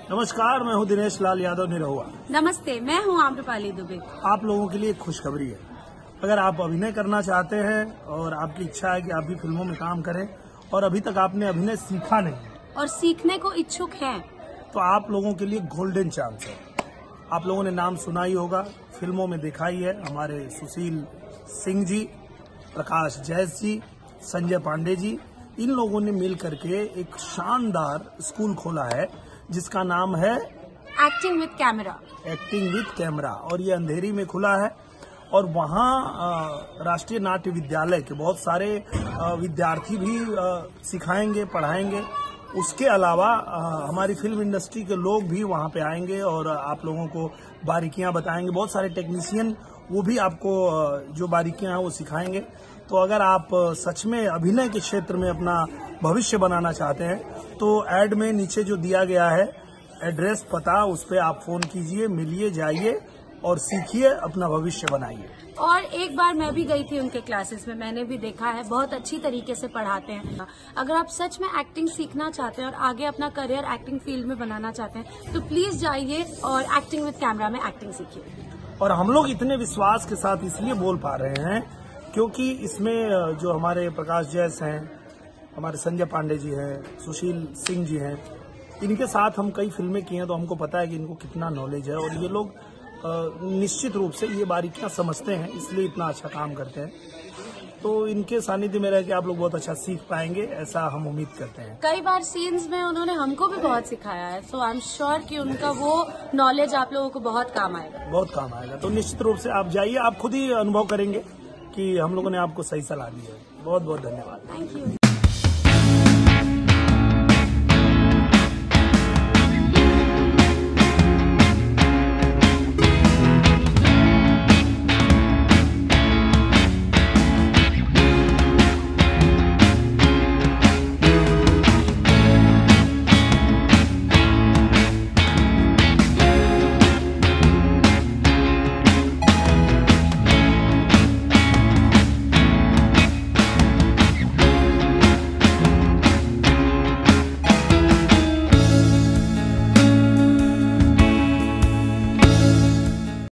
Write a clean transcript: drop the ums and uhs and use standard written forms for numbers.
नमस्कार, मैं हूं दिनेश लाल यादव निरहुआ। नमस्ते, मैं हूं आम्रपाली दुबे। आप लोगों के लिए एक खुशखबरी है। अगर आप अभिनय करना चाहते हैं और आपकी इच्छा है कि आप भी फिल्मों में काम करें और अभी तक आपने अभिनय सीखा नहीं और सीखने को इच्छुक हैं, तो आप लोगों के लिए गोल्डन चांस है। आप लोगों ने नाम सुना ही होगा, फिल्मों में देखा ही है। हमारे सुशील सिंह जी, प्रकाश जैस जी, संजय पांडे जी, इन लोगों ने मिल करके एक शानदार स्कूल खोला है जिसका नाम है acting with camera. Acting with camera, और ये अंधेरी में खुला है। और वहाँ राष्ट्रीय नाट्य विद्यालय के बहुत सारे विद्यार्थी भी सिखाएंगे, पढ़ाएंगे। उसके अलावा हमारी फिल्म इंडस्ट्री के लोग भी वहाँ पे आएंगे और आप लोगों को बारीकियां बताएंगे। बहुत सारे टेक्नीशियन वो भी आपको जो बारीकियां हैं वो सिखाएंगे। तो अगर आप सच में अभिनय के क्षेत्र में अपना भविष्य बनाना चाहते हैं तो एड में नीचे जो दिया गया है एड्रेस, पता, उस पर आप फोन कीजिए, मिलिए, जाइए और सीखिए, अपना भविष्य बनाइए। और एक बार मैं भी गई थी उनके क्लासेस में, मैंने भी देखा है, बहुत अच्छी तरीके से पढ़ाते हैं। अगर आप सच में एक्टिंग सीखना चाहते हैं और आगे अपना करियर एक्टिंग फील्ड में बनाना चाहते हैं तो प्लीज जाइए और एक्टिंग विद कैमरा में एक्टिंग सीखिए। और हम लोग इतने विश्वास के साथ इसलिए बोल पा रहे हैं क्योंकि इसमें जो हमारे प्रकाश जैस हैं, हमारे संजय पांडे जी हैं, सुशील सिंह जी हैं, इनके साथ हम कई फिल्में की हैं तो हमको पता है कि इनको कितना नॉलेज है। और ये लोग निश्चित रूप से ये बारीकियां समझते हैं, इसलिए इतना अच्छा काम करते हैं। तो इनके सानिध्य में रह के आप लोग बहुत अच्छा सीख पाएंगे, ऐसा हम उम्मीद करते हैं। कई बार सीन्स में उन्होंने हमको भी बहुत सिखाया है, सो आई एम श्योर कि उनका वो नॉलेज आप लोगों को बहुत काम आएगा। बहुत काम आएगा। तो निश्चित रूप से आप जाइए, आप खुद ही अनुभव करेंगे कि हम लोगों ने आपको सही सलाह दी है। बहुत बहुत धन्यवाद। Thank you.